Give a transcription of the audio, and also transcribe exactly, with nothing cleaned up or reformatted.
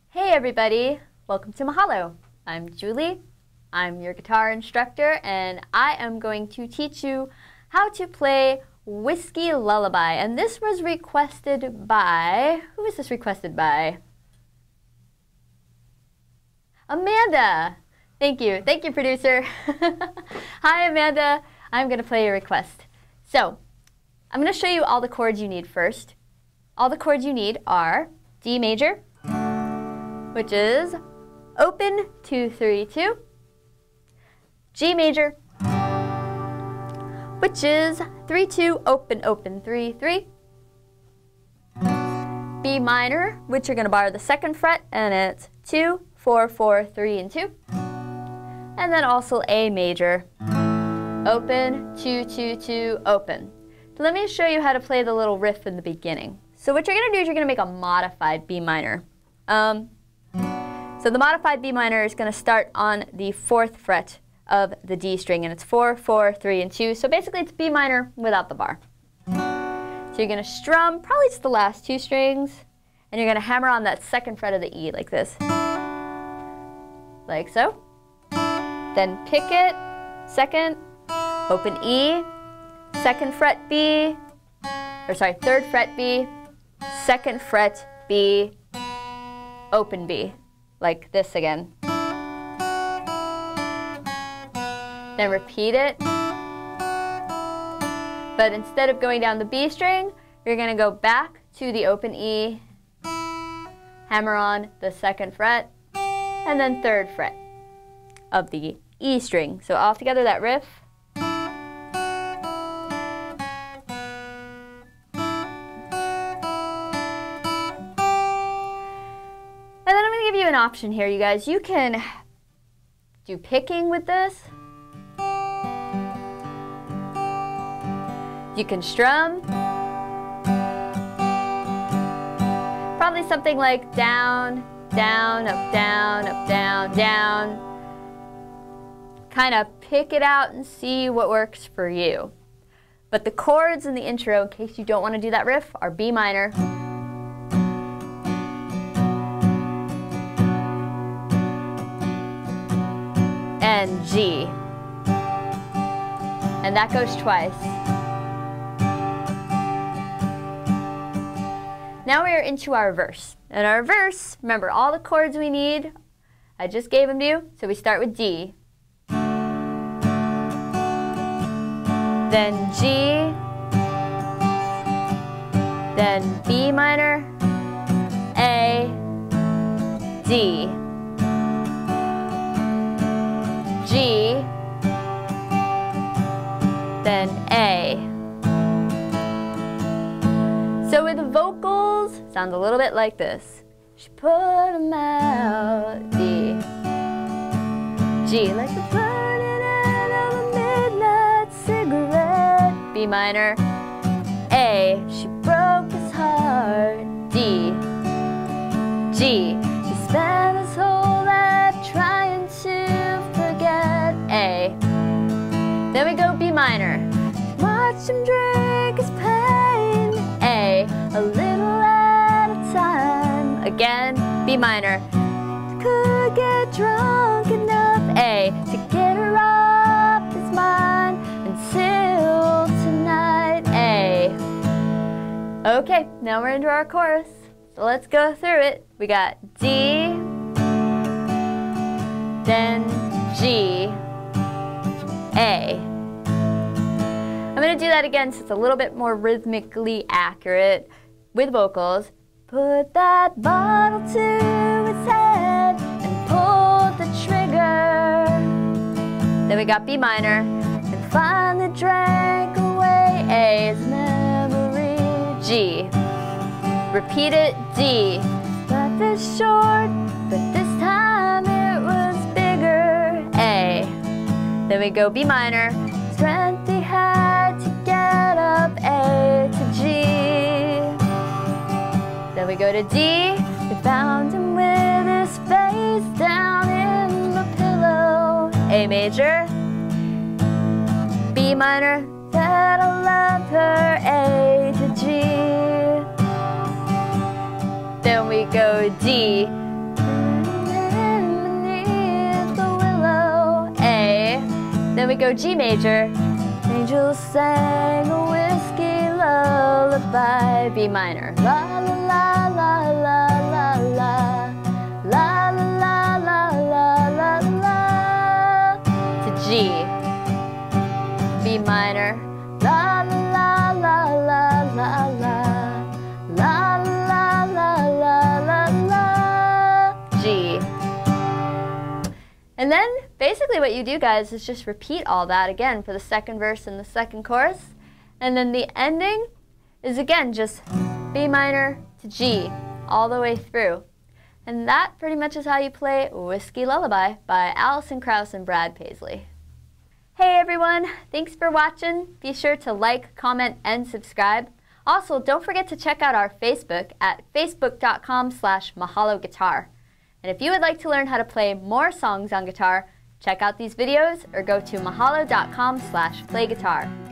Hey everybody, welcome to Mahalo. I'm Julie, I'm your guitar instructor, and I am going to teach you how to play Whiskey Lullaby. And this was requested by, who was this requested by? Amanda. Thank you, thank you producer. Hi Amanda, I'm going to play your request. So, I'm going to show you all the chords you need first. All the chords you need are D major, which is open two three two, G major, which is three two open open three three, B minor, which you're going to bar the second fret, and it's two four four three and two, and then also A major, open two two two open. So let me show you how to play the little riff in the beginning. So what you're going to do is you're going to make a modified B minor. Um, So the modified B minor is going to start on the fourth fret of the D string, and it's four, four, three, and two. So basically it's B minor without the bar. So you're going to strum probably just the last two strings, and you're going to hammer on that second fret of the E like this. Like so. Then pick it, second, open E, second fret B, or sorry, third fret B, second fret B, open B. Like this again. Then repeat it. But instead of going down the B string, you're going to go back to the open E, hammer on the second fret, and then third fret of the E string. So all together that riff. Give you an option here, you guys. You can do picking with this. You can strum. Probably something like down, down, up, down, up, down, down. Kind of pick it out and see what works for you. But the chords in the intro, in case you don't want to do that riff, are B minor, and G. And that goes twice. Now we are into our verse. And our verse, remember all the chords we need, I just gave them to you. So we start with D. Then G. Then B minor, A, D. G, then A. So with the vocals, sounds a little bit like this. She put 'em out, D. G, like the burning end of a midnight cigarette, B minor. A, she broke his heart, D. G, she spent his whole life trying to A. Then we go B minor. Watch him drink his pain. A. A little at a time. Again, B minor. Could get drunk enough, A, to get her off his mind until tonight, A. Okay, now we're into our chorus. So let's go through it. We got D, then G, A. I'm going to do that again so it's a little bit more rhythmically accurate with vocals. Put that bottle to his head and pull the trigger. Then we got B minor and finally drank away A's memory. G. Repeat it, D. Life is short, but this time it was bigger, A. Then we go B minor, strength he had to get up, A to G. Then we go to D, we found him with his face down in the pillow, A major. B minor, that I love her, A to G. Then we go D, we go G major. Angels sang a whiskey lullaby. B minor. La la la la la la la. La la la la la la. To G. B minor. La la la la la la. La la la la la la. G. And then basically what you do, guys, is just repeat all that again for the second verse and the second chorus. And then the ending is again just B minor to G all the way through. And that pretty much is how you play Whiskey Lullaby by Alison Krauss and Brad Paisley. Hey everyone, thanks for watching. Be sure to like, comment, and subscribe. Also, don't forget to check out our Facebook at facebook dot com slash mahalo guitar. And if you would like to learn how to play more songs on guitar, check out these videos or go to mahalo dot com slash play guitar.